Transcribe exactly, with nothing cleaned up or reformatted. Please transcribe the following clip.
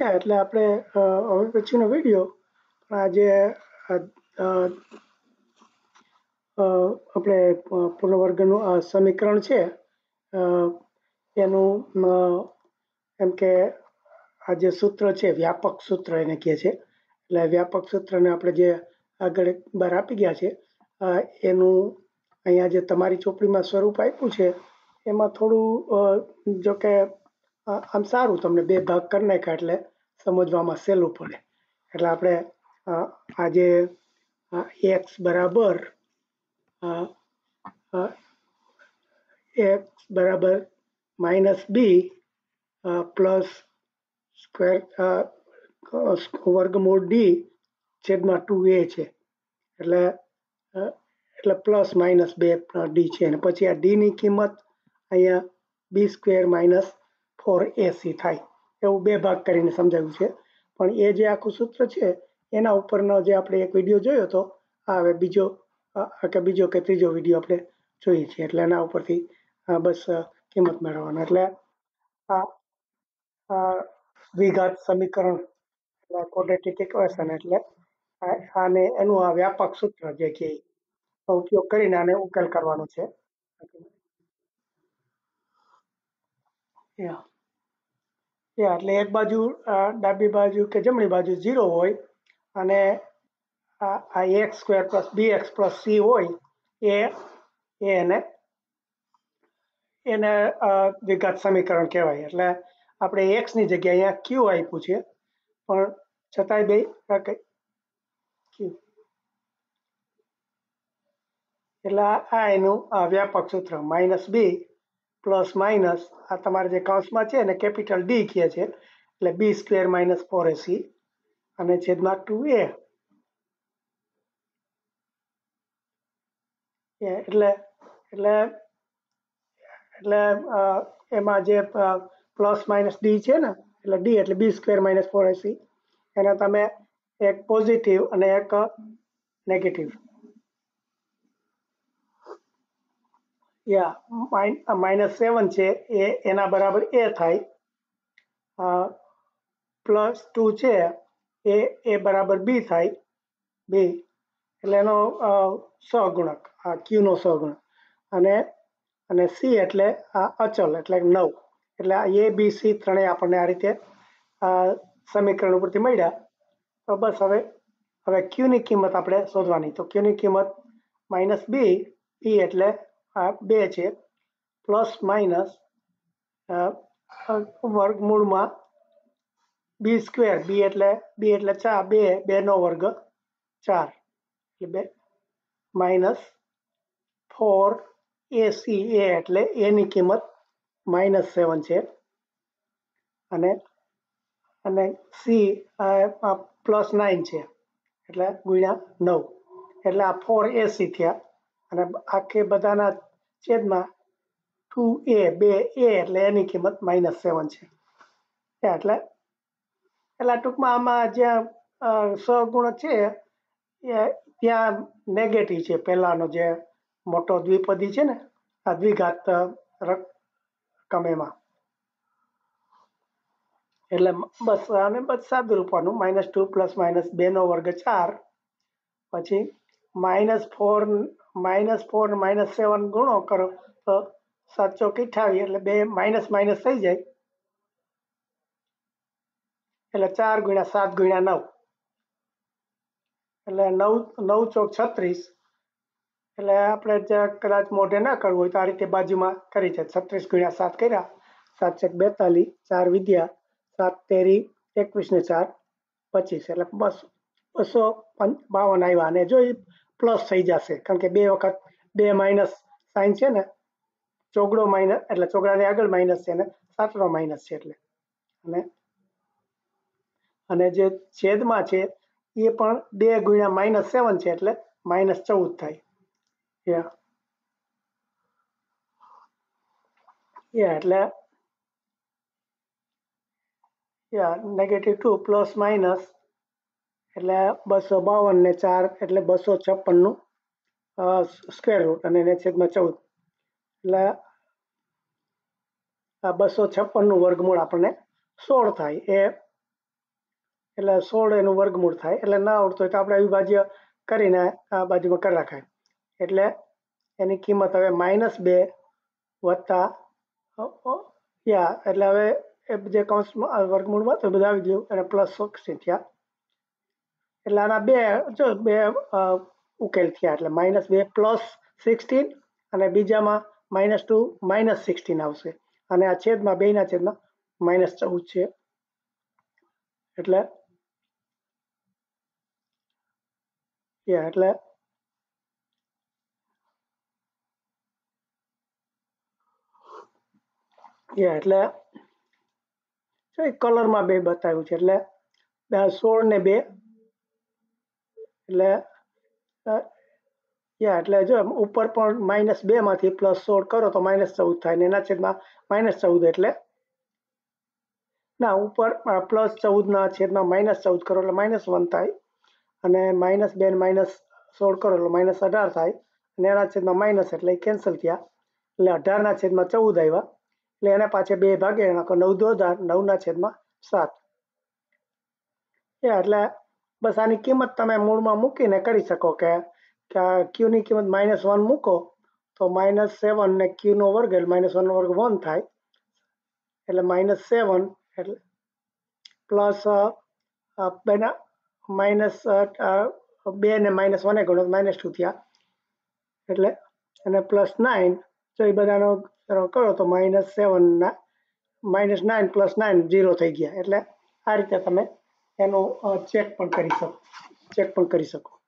એટલે આપણે હવે પછીનો વિડીયો આજે આપણે પૂર્ણવર્ગનું આ સમીકરણ છે એનું એમ કે આ જે સૂત્ર છે વ્યાપક સૂત્ર એને કહે છે એટલે વ્યાપક સૂત્રને આપણે જે આગળ બાર આપી ગયા છે એનું અહીંયા જે તમારી ચોપડીમાં સ્વરૂપ આપ્યું છે એમાં થોડું જો કે આમ સારું તમને બે ભાગ કરી નાખ્યા એટલે સમજવામાં સહેલું પડે એટલે આપણે આજે એક્સ બરાબર એક્સ બરાબર માઇનસ બી પ્લસ સ્ક્વેર વર્ગમૂળ ડી છેદમાં ટુ એ છે એટલે એટલે પ્લસ માઇનસ બે ડી છે અને પછી આ ડી ની કિંમત અહીંયા B square minus four AC થાય એવું બે ભાગ કરીને સમજાવ્યું છે પણ એ જે આખું સૂત્ર છે એના ઉપરનો જે આપણે એક વિડીયો જોયો હતો આ હવે બીજો કે બીજો કે ત્રીજો વિડીયો આપણે જોઈએ છીએ એટલે એના ઉપરથી બસ કિંમત મેળવવાનો એટલે આ દ્વિઘાત સમીકરણ એટલે ક્વોડ્રેટિક ઇક્વેશન એટલે આને એનું આ વ્યાપક સૂત્ર જે કે ઉપયોગ કરીને આને ઉકેલ કરવાનો છે એટલે એક બાજુ ડાબી બાજુ કે જમણી બાજુ ઝીરો હોય અને આ X square plus B X plus C હોય એ એને એને દ્વિઘાત સમીકરણ કહેવાય એટલે આપણે એક્સ ની જગ્યાએ અહીંયા ક્યુ આપ્યું છે પણ છતાંય બે ક્યુ એટલે આ એનું વ્યાપક સૂત્ર માઇનસ બી પ્લસ માઇનસ આ તમારે જે કૌંસમાં છે ને કેપિટલ ડી કહે છે એટલે B square minus four AC અને છેદમાં ટુ એ એટલે એટલે એટલે એમાં જે પ્લસ માઇનસ ડી છે ને એટલે ડી એટલે B square minus four AC એને તમે એક પોઝિટિવ અને એક નેગેટિવ યા માઇનસ સેવન છે એ એના બરાબર એ થાય પ્લસ ટુ છે એ એ બરાબર બી થાય બી એટલે એનો સહગુણક આ ક્યુનો સહગુણક અને અને સી એટલે આ અચલ એટલે નવ એટલે આ એ બી સી ત્રણેય આપણને આ રીતે સમીકરણ ઉપરથી મળ્યા તો બસ હવે હવે ક્યુની કિંમત આપણે શોધવાની તો ક્યુની કિંમત માઇનસ બી બી એટલે આ બે છે પ્લસ માઇનસ વર્ગમૂળમાં બી સ્ક્વેર બી એટલે બી એટલે ચાર બે બે નો વર્ગ ચાર એટલે બે માઇનસ ફોર એ સી એ એટલે એની કિંમત માઇનસ સેવન છે અને અને સી પ્લસ નાઇન છે એટલે ગુણ્યા નવ એટલે આ ફોર એસી થયા અને આખે બધાના છેદમાં ટુ એ બે એ એટલે એની કિંમત માઇનસ સેવન છે એટલે એટલે ટૂંકમાં આમાં જ્યાં સહગુણક છે એ ત્યાં નેગેટિવ છે પહેલાનો જે મોટો દ્વિપદી છે ને આ દ્વિઘાત રકમ એમાં એટલે બસ આને બસ સાદું રૂપવાનું માઇનસ ટુ પ્લસ માઇનસ બે નો વર્ગ ચાર પછી minus four minus four minus seven ગુણો કરો તો સાત ચોક અઠાવીસ એટલે બે માઇનસ માઇનસ થઈ જાય એટલે ચાર ગુણ્યા સાત ગુણ્યા નવ એટલે નવ નવ ચોક છત્રીસ એટલે આપણે જ્યાં કદાચ મોઢે ના કરવું હોય તો આ રીતે બાજુમાં કરી છે છત્રીસ ગુણ્યા સાત કર્યા સાત છક બેતાલીસ ચાર વિદ્યા સાત તેરી એકવીસ ને ચાર પચીસ એટલે બસ બસો બાવન આવ્યા અને જો એ પ્લસ થઈ જશે કારણ કે બે વખત બે માઇનસ સાઇન છે ને ચોગડો માઇનસ એટલે ચોગડાની આગળ માઇનસ છે ને સાતડો માઇનસ છે એટલે અને અને જે છેદમાં છે એ પણ બે ગુણ્યા માઇનસ સેવન છે એટલે માઇનસ ચૌદ થાય યા યા એટલે યા નેગેટિવ ટુ પ્લસ માઇનસ એટલે બસો બાવન ને ચાર એટલે બસો છપ્પનનું સ્ક્વેર રૂટ અને એને છેદમાં ચૌદ એટલે આ બસો છપ્પનનું વર્ગમૂળ આપણને સોળ થાય એ એટલે સોળ એનું વર્ગમૂળ થાય. એટલે ના આવડતું હોય તો આપણે અવિભાજ્ય કરીને આ બાજુમાં કરી રાખાય. એટલે એની કિંમત હવે માઇનસ બે વત્તા યા એટલે હવે એ જે કૌંસમાં વર્ગમૂળમાં તો બધા આવી ગયું અને પ્લસ સિક્સટીન થયા. એટલે આના બે જો બે ઉકેલ થયા. એટલે માઇનસ બે પ્લસ સિક્સટીન અને બીજામાં માઇનસ ટુ માઇનસ સિક્સટીન આવશે. અને આ છેદમાં બેના છેદમાં માઇનસ ચૌદ છે. એટલે એટલે એટલે કલરમાં બે બતાવ્યું છે. એટલે સોળ ને બે એટલે એટલે જો ઉપર પણ માઇનસ બે માંથી પ્લસ સોળ કરો તો માઇનસ ચૌદ થાય ને એના છેદમાં માઇનસ ચૌદ એટલે ના ઉપર પ્લસ ચૌદના છેદમાં માઇનસ ચૌદ કરો એટલે માઇનસ વન થાય અને માઇનસ બે માઇનસ સોળ કરો એટલે માઇનસ અઢાર થાય અને એના છેદમાં માઇનસ એટલે કેન્સલ થયા. એટલે અઢારના છેદમાં ચૌદ આવ્યા. એટલે એને પાછે બે ભાગે નાખો. નવ દો હજાર નવના છેદમાં સાત. એટલે બસ આની કિંમત તમે મૂળમાં મૂકીને કરી શકો કે ક્યુની કિંમત માઇનસ વન મૂકો તો માઇનસ સેવન ને ક્યુનો વર્ગ એટલે માઇનસ વનનો વર્ગ વન થાય. એટલે માઇનસ સેવન એટલે પ્લસ બેના માઇનસ બે ને માઇનસ વને ગણો માઇનસ ટુ થયા. એટલે અને પ્લસ નાઇન જો એ બધાનો કરો તો માઇનસ સેવનના minus nine plus nine zero થઈ ગયા. એટલે આ રીતે તમે એનો ચેક પણ કરી શકો ચેક પણ કરી શકો